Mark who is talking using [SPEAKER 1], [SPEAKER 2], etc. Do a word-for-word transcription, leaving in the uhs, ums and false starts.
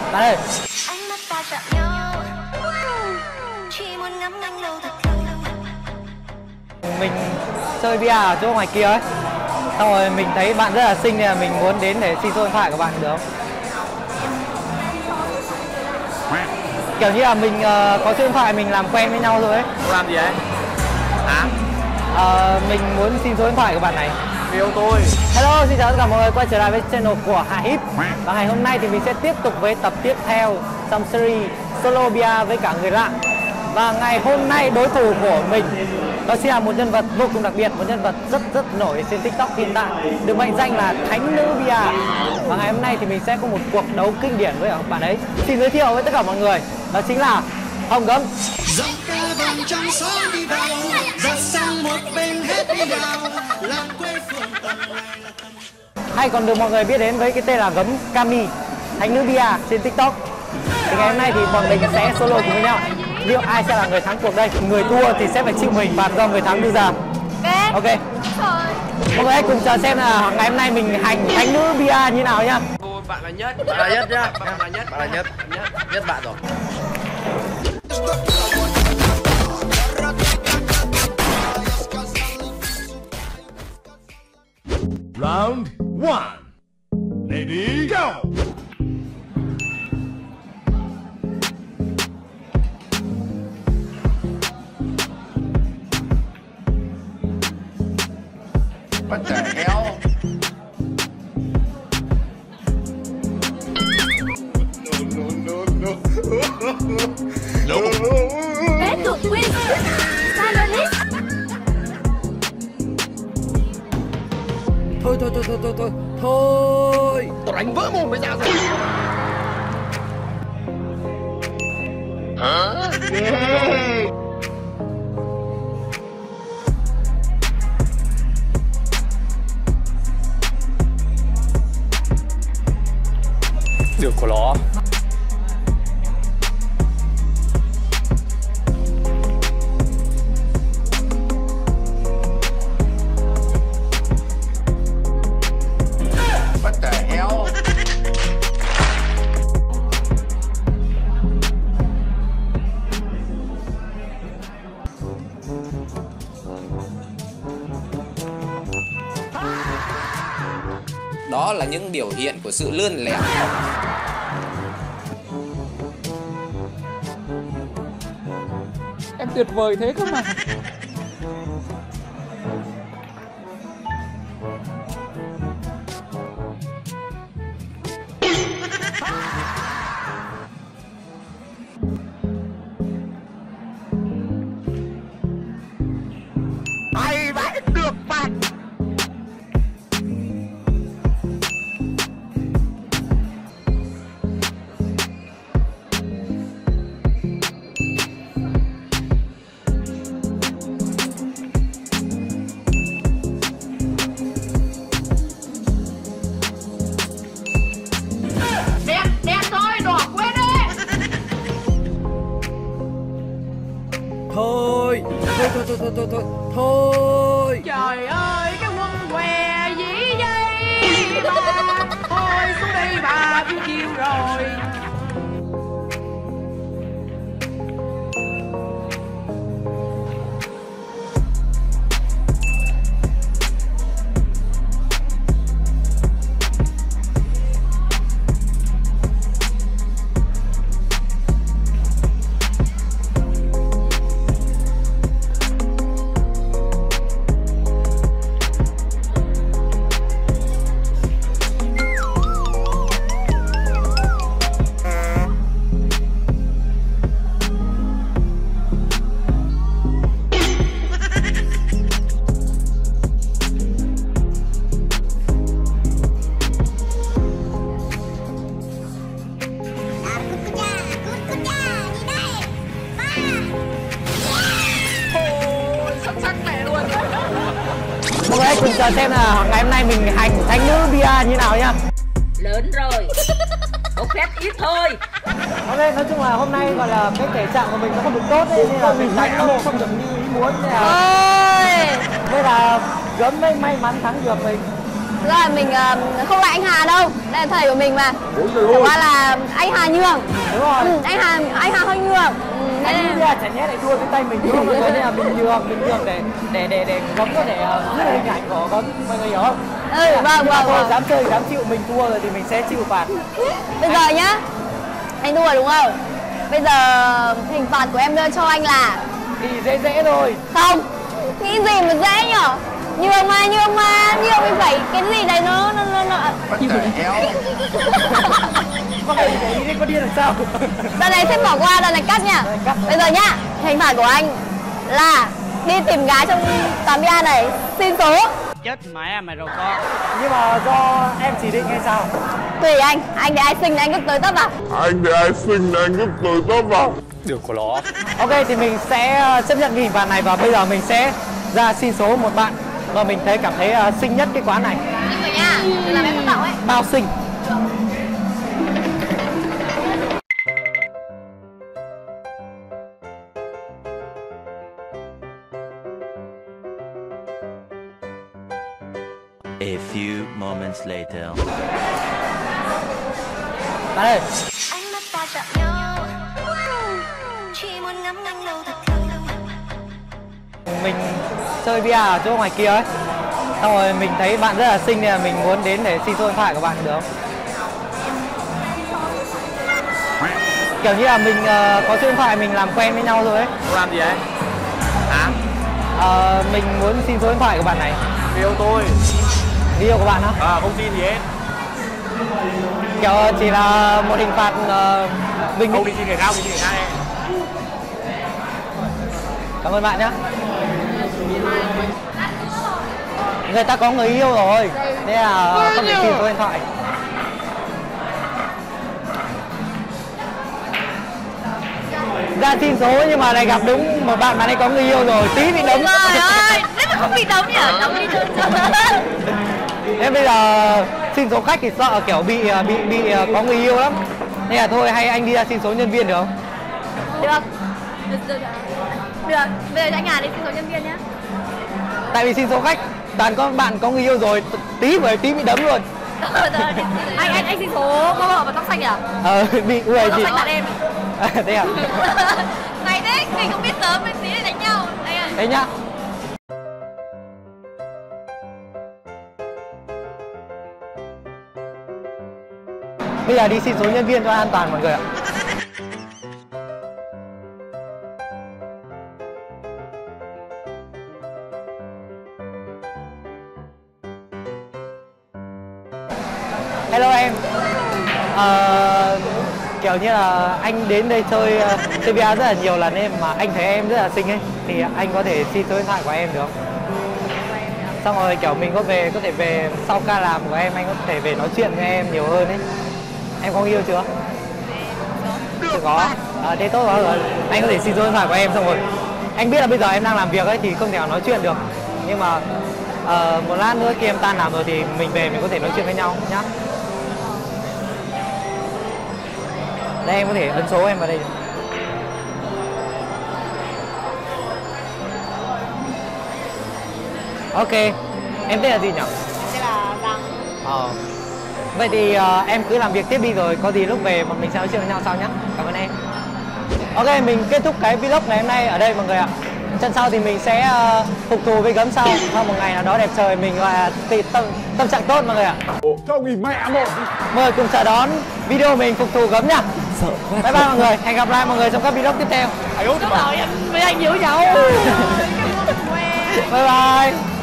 [SPEAKER 1] Bạn ơi. Mình chơi bia ở chỗ ngoài kia ấy. Xong rồi mình thấy bạn rất là xinh nên là mình muốn đến để xin số điện thoại của bạn được không? Kiểu như là mình uh, có số điện thoại mình làm quen với nhau rồi ấy.
[SPEAKER 2] Làm gì ấy? Hả?
[SPEAKER 1] Uh, mình muốn xin số điện thoại của bạn này.
[SPEAKER 2] Yêu tôi.
[SPEAKER 1] Hello, xin chào tất cả mọi người quay trở lại với channel của Hà Hip. Và ngày hôm nay thì mình sẽ tiếp tục với tập tiếp theo trong series Solo Bia với cả người lạ. Và ngày hôm nay đối thủ của mình đó sẽ là một nhân vật vô cùng đặc biệt, một nhân vật rất rất nổi trên TikTok hiện tại, được mệnh danh là Thánh Nữ Bia. Và ngày hôm nay thì mình sẽ có một cuộc đấu kinh điển với bạn ấy. Xin giới thiệu với tất cả mọi người, đó chính là Hồng Gấm. Hay còn được mọi người biết đến với cái tên là Gấm Cami, Thánh Nữ Bia trên TikTok. Thì ngày hôm nay thì bọn mình sẽ solo cùng với nhau. Liệu ai sẽ là người thắng cuộc đây? Người thua thì sẽ phải chịu mình phạt do người thắng đưa ra.
[SPEAKER 3] Ok.
[SPEAKER 1] Ok. Mọi người hãy cùng chờ xem là ngày hôm nay mình hành Thánh Nữ Bia như nào nhá.
[SPEAKER 2] Bạn là nhất, bạn là nhất nhá. Bạn là nhất, bạn là nhất, nhất, nhất bạn rồi.
[SPEAKER 4] Round one. Lady, go.
[SPEAKER 2] What the hell?
[SPEAKER 4] No, no, no, no. No.
[SPEAKER 3] Bé tụt win. Silent.
[SPEAKER 1] Thôi thôi thôi thôi thôi thôi. Thôi.
[SPEAKER 2] Tôi đánh vỡ mồm với ra rồi. Hả?
[SPEAKER 1] Được của nó.
[SPEAKER 2] What the hell?
[SPEAKER 5] Đó là những biểu hiện của sự lươn lẹo.
[SPEAKER 1] Em tuyệt vời thế cơ mà.
[SPEAKER 2] Ai vãi được phạt.
[SPEAKER 1] Thôi, thôi thôi thôi thôi thôi thôi. Thôi.
[SPEAKER 6] Trời ơi, cái quân què dĩ dây bà. Thôi xuống đây bà biết chiêu rồi.
[SPEAKER 1] Mọi người hãy cùng chờ xem là ngày hôm nay mình hành Thánh Nữ Bia như nào nhá.
[SPEAKER 6] Lớn rồi, có phép ít thôi.
[SPEAKER 1] Ok, nói chung là hôm nay gọi là cái thể trạng của mình nó không được tốt ấy, nên là mình đánh nó không được như ý muốn. Nên là đây là Gấm may may mắn thắng được mình.
[SPEAKER 3] Thực ra là mình uh, không lại anh Hà đâu, đây là thầy của mình mà. Thực ra là anh Hà
[SPEAKER 7] nhường.
[SPEAKER 1] Đúng rồi.
[SPEAKER 7] Ừ, anh Hà anh Hà hơi nhường. Ừ,
[SPEAKER 1] Anh
[SPEAKER 7] nên
[SPEAKER 1] nghĩ là chả nhẽ lại đua cái tay mình đúng không? Mọi người nên là mình nhường, mình nhường để để để để Gấm có thể uh, giữ hình ảnh của Gấm, mọi người hiểu không?
[SPEAKER 7] ừ, vâng
[SPEAKER 1] Nhưng mà
[SPEAKER 7] vâng
[SPEAKER 1] thôi,
[SPEAKER 7] vâng.
[SPEAKER 1] dám chơi dám chịu, mình thua rồi thì mình sẽ chịu phạt.
[SPEAKER 7] Bây giờ nhá, anh thua đúng không? Bây giờ hình phạt của em đưa cho anh là
[SPEAKER 1] Thì dễ dễ thôi.
[SPEAKER 7] không. Nghĩ gì mà dễ nhở? Nhường mà nhường mà nhường mình phải cái gì đấy nó nó nó, nó.
[SPEAKER 2] Bắt trẻ éo.
[SPEAKER 1] Có cái để ý đi, có điên làm sao?
[SPEAKER 7] Đợt này sẽ bỏ qua, đợt này cắt nha.
[SPEAKER 1] Cắt.
[SPEAKER 7] Bây giờ nhá, hình phạt của anh là đi tìm gái trong tám bia này, xin số.
[SPEAKER 6] Chết mẹ mày rồi con.
[SPEAKER 1] Nhưng mà do em chỉ định hay sao?
[SPEAKER 7] Tùy anh, anh để ai xinh thì anh cứ tới tấp vào.
[SPEAKER 4] Anh để ai xinh anh cứ tới tấp vào.
[SPEAKER 5] Được của nó.
[SPEAKER 1] Ok thì mình sẽ uh, chấp nhận cái hình phạt này và bây giờ mình sẽ ra xin số một bạn mà mình thấy cảm thấy uh, xinh nhất cái quán này.
[SPEAKER 7] Nhưng mà nha, đừng làm em thất vọng ấy.
[SPEAKER 1] Bao xinh.
[SPEAKER 8] A few moments later.
[SPEAKER 1] Bạn ơi,
[SPEAKER 3] Ánh mắt ta chạm nhau, chỉ muốn ngắm anh lâu thật lâu.
[SPEAKER 1] mình chơi bia ở chỗ ngoài kia ấy. Xong rồi mình thấy bạn rất là xinh nên là mình muốn đến để xin số điện thoại của bạn được không? Kiểu như là mình uh, có số điện thoại mình làm quen với nhau rồi ấy.
[SPEAKER 2] Làm gì đấy? Hả?
[SPEAKER 1] Uh, mình muốn xin số điện thoại của bạn này.
[SPEAKER 2] Yêu tôi.
[SPEAKER 1] Người yêu của bạn á?
[SPEAKER 2] À, không tin gì hết.
[SPEAKER 1] Kiểu chỉ là một hình phạt uh, mình
[SPEAKER 2] Không đi xin người khác, đi xin người khác đi.
[SPEAKER 1] Cảm ơn bạn nhé. Người ta có người yêu rồi nên là không thể xin số điện thoại. Ra xin số nhưng mà lại gặp đúng một bạn bạn ấy có người yêu rồi, tí bị đấm.
[SPEAKER 7] Trời ơi, thế mà không bị đấm nhỉ? Đấm đi thôi.
[SPEAKER 1] Nên bây giờ xin số khách thì sợ kiểu bị bị bị có người yêu lắm. Nên là thôi hay anh đi ra xin số nhân viên được không?
[SPEAKER 7] Được. Được, được, được. Bây giờ cho anh Hà đi xin số nhân viên nhé.
[SPEAKER 1] Tại vì xin số khách toàn có bạn có người yêu rồi, tí với tí bị đấm luôn.
[SPEAKER 7] anh anh anh xin số có vợ và tóc xanh à?
[SPEAKER 1] Ờ bị ui
[SPEAKER 7] Tóc
[SPEAKER 1] chị.
[SPEAKER 7] xanh bạn em.
[SPEAKER 1] Thế à?
[SPEAKER 7] Này đấy, mình không biết sớm mình tí để đánh nhau. Đây à.
[SPEAKER 1] Thế nhá. Bây giờ đi xin số nhân viên cho an toàn mọi người ạ. Hello em. Ờ, kiểu như là anh đến đây chơi uh, chơi bia rất là nhiều lần em mà anh thấy em rất là xinh ấy thì anh có thể xin số điện thoại của em được không? Xong rồi kiểu mình có về có thể về sau ca làm của em anh có thể về nói chuyện với em nhiều hơn ấy. Em có người yêu chưa? Chưa có. À, thế tốt quá rồi. Anh có thể xin số điện thoại của em xong rồi. Anh biết là bây giờ em đang làm việc ấy thì không thể nào nói chuyện được. Nhưng mà uh, một lát nữa khi em tan làm rồi thì mình về mình có thể nói chuyện với nhau nhá. Đây em có thể ấn số em vào đây. Ok. Em tên là gì nhỉ?
[SPEAKER 7] Đây là Giang.
[SPEAKER 1] Ờ. Vậy thì uh, em cứ làm việc tiếp đi rồi có gì lúc về bọn mình sẽ nói chuyện với nhau sau nhé. Cảm ơn em. Ok, mình kết thúc cái vlog ngày hôm nay ở đây mọi người ạ. Trận sau thì mình sẽ uh, phục thù với Gấm sau. Sau một ngày nào đó đẹp trời mình gọi là tâm, tâm trạng tốt mọi người ạ.
[SPEAKER 4] Cho nghỉ mẹ một.
[SPEAKER 1] Mời cùng chờ đón video mình phục thù Gấm nhá. Bye bye mọi người, hẹn gặp lại mọi người trong các vlog tiếp theo.
[SPEAKER 6] Đúng rồi, anh với anh giữ nhau.
[SPEAKER 1] Bye bye.